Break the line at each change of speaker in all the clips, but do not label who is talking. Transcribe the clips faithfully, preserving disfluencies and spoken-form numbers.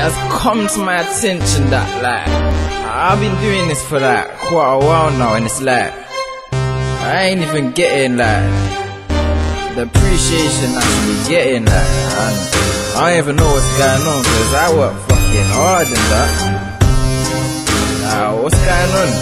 has come to my attention that like I've been doing this for like quite a while now, and it's like I ain't even getting like the appreciation I should be getting like, and I don't even know what's going on, cause I work fucking hard in that. Nah, what's going on?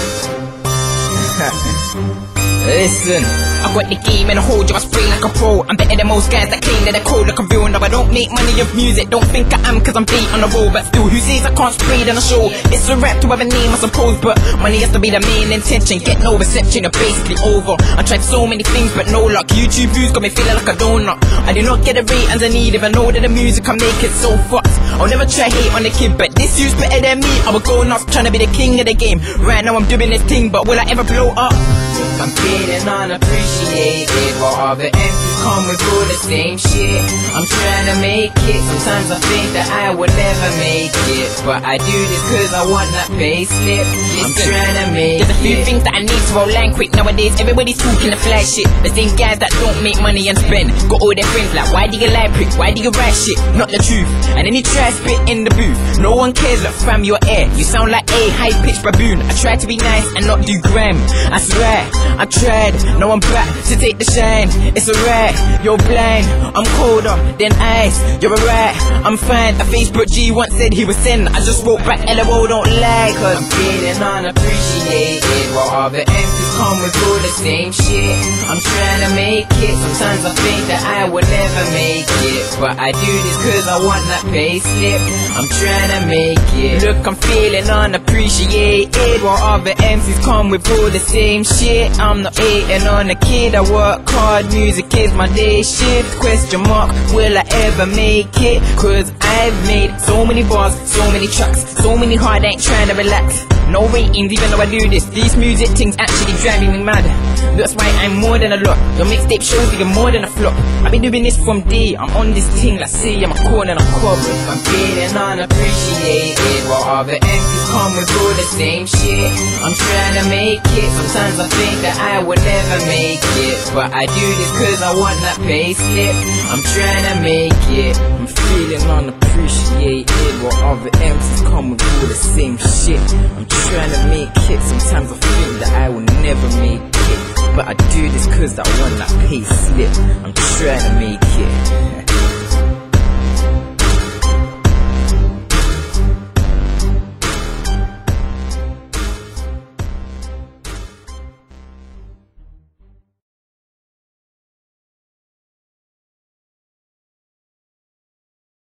Listen,
I got the game and I hold you, I spray like a pro. I'm better than most guys that claim that they're cold like a real. Now I don't make money of music, don't think I am, cause I'm deep on the road. But still, who says I can't spray on a show? It's a rap to have a name I suppose, but money has to be the main intention. Get no reception, you're basically over. I tried so many things but no luck. YouTube views got me feeling like a donut. I do not get the ratings I need if I know that the music I make is so fucked. I'll never try hate on the kid, but this you's better than me. I would go nuts trying to be the king of the game. Right now I'm doing this thing, but will I ever blow up? I'm feeling unappreciated, while all the empties come with all the same shit. I'm trying to make it, sometimes I think that I would never make it, but I do this cause I want that pay slip. I'm trying to make it. There's a few things that I need to roll line quick nowadays. Everybody's talking the fly shit. The same guys that don't make money and spend got all their friends like, why do you lie prick, why do you write shit, not the truth. And then you try to spit in the booth, no one cares, look fam, your air, you sound like a high pitched baboon. I try to be nice and not do grime, I swear I tried, now I'm back to take the shine. It's alright, you're blind, I'm colder than ice. You're alright, I'm fine. The Facebook G once said he was sin, I just wrote back L O L don't lie, cause I'm feeling unappreciated, while all the empties come with all the same shit. I'm trying to make it, sometimes I think that I would never make it, but I do this cause I want that pay slip. I'm trying to make it. Look, I'm feeling unappreciated, while all the empties come with all the same shit. I'm not hating on a kid, I work hard, music is my day shift. Question mark, will I ever make it? Cause I've made so many bars, so many tracks, so many hard, I ain't trying to relax. No ratings even though I do this, these music things actually driving me mad. That's why I'm more than a lot, your mixtape shows even more than a flop. I've been doing this from day, I'm on this thing like say I'm a corn and a cob. I'm feeling unappreciated, while all the empties come with all the same shit. I'm trying to make it, sometimes I think that I would never make it, but I do this cause I want that pay slip. I'm trying to make it.
I'm feeling unappreciated, while all the empties come with all the same shit. I'm trying to make it, sometimes I think that I will never make it, but I do this cause I want that pay slip. I'm trying to make it.